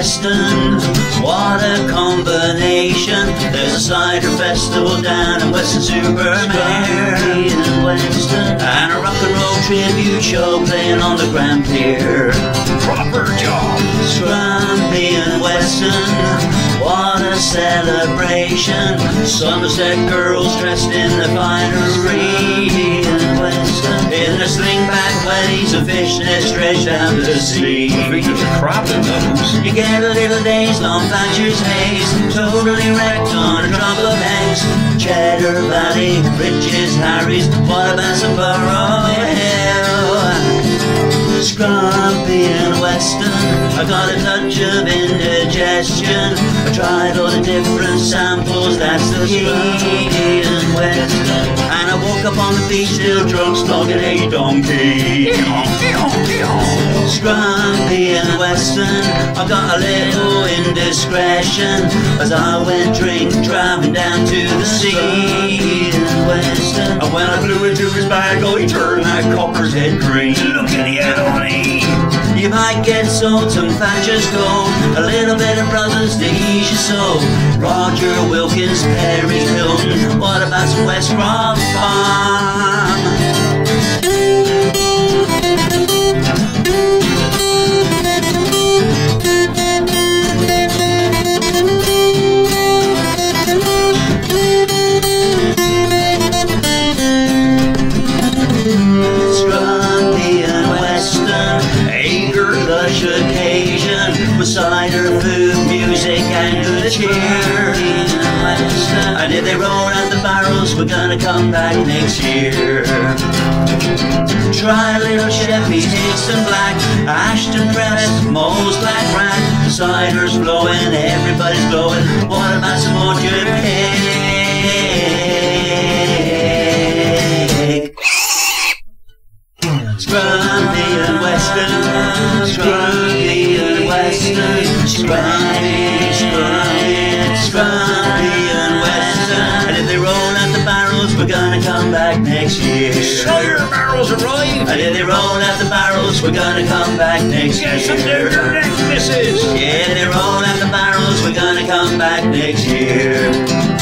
Weston, what a combination. There's a cider festival down in Weston-super-Mare, Scrumpy and Weston, and a rock and roll tribute show playing on the Grand Pier. Proper job. Scrumpy and Weston, what a celebration. Somerset girls dressed in the finery and Weston, in their slingback wellies and fishnets stretched down the sea. There's a crop in those. You get a little days-long Thatcher's haze, totally wrecked on a drop of eggs. Cheddar Valley, Riches, Harry's, what about some Burrow Hill? Scrumpy and Weston, I got a touch of indigestion. I tried all the different samples, that's the Scrumpy and Weston. And I woke up on the beach still drunk, snogging a donkey. Scrumpy and Weston, I got a little indiscretion as I went driving down to the sea in Weston. And when I blew into his bag, oh, he turned that copper's head green. Look at the head on it. You might get sold some Thatcher's gold, a little bit of Brothers to ease your soul. Roger Wilkins, Perry Hilton, what about some West Rock Farm? Occasion with cider, food, music, and good cheer. And if they roll out the barrels, we're gonna come back next year. Try a little Chevy, Hickson Black, Ashton Press, Mole's Black Rat. The cider's flowing, everybody's glowing. What about some more good cake? Scrumpy and Weston, Scrumpy and Weston, Scrumpy, Scrumpy and Weston. And if they roll out the barrels, we're gonna come back next year. Cider barrels arrive. And if they roll out the barrels, we're gonna come back next year. Yes, their next missus. Yeah, if they roll out the barrels, we're gonna come back next year.